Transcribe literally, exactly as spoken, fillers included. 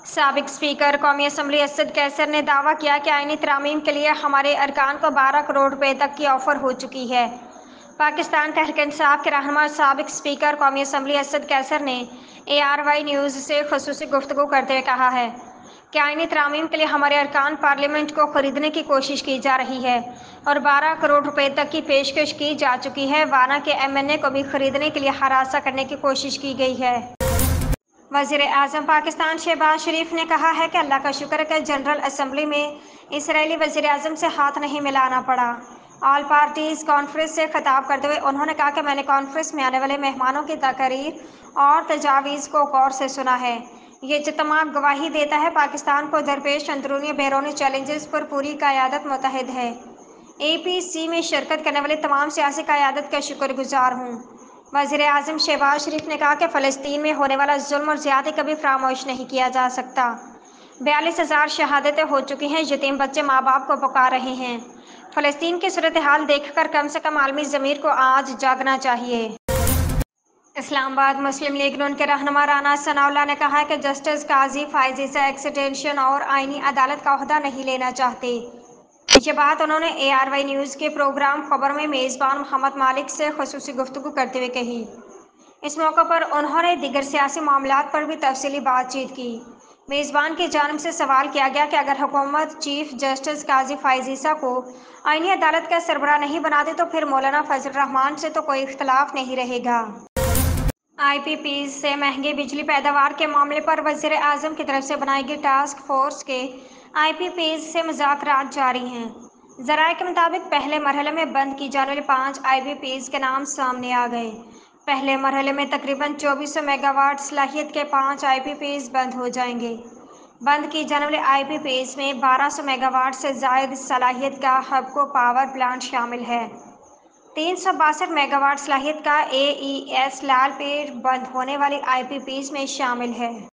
سابق اسپیکر قومی اسمبلی اسد قیصر نے دعویٰ کیا کہ آئینی ترامیم کے لیے ہمارے ارکان کو بارہ کروڑ روپے تک کی آفر ہو چکی ہے۔ پاکستان تحریک انصاف کے رہنما اور سابق اسپیکر قومی اسمبلی اسد قیصر نے اے آر وائی نیوز سے خصوصی گفتگو کرتے ہوئے کہا ہے کہ آئینی ترامیم کے لیے ہمارے ارکان پارلیمنٹ کو خریدنے کی کوشش کی جا رہی ہے اور بارہ کروڑ روپے تک کی پیشکش کی جا چکی ہے۔ وانا کے ایم این اے کو بھی خریدنے کے لیے ہراساں کرنے کی کوشش کی گئی ہے۔ وزیر اعظم پاکستان شہباز شریف نے کہا ہے کہ اللہ کا شکر ہے کہ جنرل اسمبلی میں اسرائیلی وزیر اعظم سے ہاتھ نہیں ملانا پڑا۔ آل پارٹیز کانفرنس سے خطاب کرتے ہوئے انہوں نے کہا کہ میں نے کانفرنس میں آنے والے مہمانوں کی تقاریر اور تجاویز کو غور سے سنا ہے۔ یہ اجتماع گواہی دیتا ہے پاکستان کو درپیش اندرونی بیرونی چیلنجز پر پوری قیادت متحد ہے۔ اے پی سی میں شرکت کرنے والی تمام سیاسی قیادت کا شکر گزار ہوں۔ وزیر اعظم شہباز شریف نے کہا کہ فلسطین میں ہونے والا ظلم اور زیادتی کبھی فراموش نہیں کیا جا سکتا۔ بیالیس ہزار شہادتیں ہو چکی ہیں، یتیم بچے ماں باپ کو پکار رہے ہیں۔ فلسطین کی صورتحال دیکھ کر کم سے کم عالمی ضمیر کو آج جاگنا چاہیے۔ اسلام آباد مسلم لیگ ن کے رہنما رانا ثناءاللہ نے کہا ہے کہ جسٹس قاضی فائز عیسی ایکسٹینشن اور آئینی عدالت کا عہدہ نہیں لینا چاہتے۔ یہ بات انہوں نے اے آر وائی نیوز کے پروگرام خبر میں میزبان محمد مالک سے خصوصی گفتگو کرتے ہوئے کہی۔ اس موقع پر انہوں نے دیگر سیاسی معاملات پر بھی تفصیلی بات چیت کی۔ میزبان کی جانب سے سوال کیا گیا کہ اگر حکومت چیف جسٹس قاضی فائز عیسی کو آئینی عدالت کا سربراہ نہیں بناتی تو پھر مولانا فضل الرحمان سے تو کوئی اختلاف نہیں رہے گا۔ آئی پی پیز سے مہنگی بجلی پیداوار کے معاملے پر وزیر اعظم کی طرف سے بنائی گئی ٹاسک فورس کے آئی پی پیز سے مذاکرات جاری ہیں۔ ذرائع کے مطابق پہلے مرحلے میں بند کی جانے والی پانچ آئی پی پیز کے نام سامنے آ گئے۔ پہلے مرحلے میں تقریباً چوبیس سو میگا واٹ صلاحیت کے پانچ آئی پی پیز بند ہو جائیں گے۔ بند کی جانے والے آئی پی پیز میں بارہ سو میگا واٹ سے زائد صلاحیت کا ہبکو پاور پلانٹ شامل ہے۔ تین سو باسٹھ میگا واٹ صلاحیت کا اے ای ایس لال پیٹ بند ہونے والی آئی پی پیز میں شامل ہے۔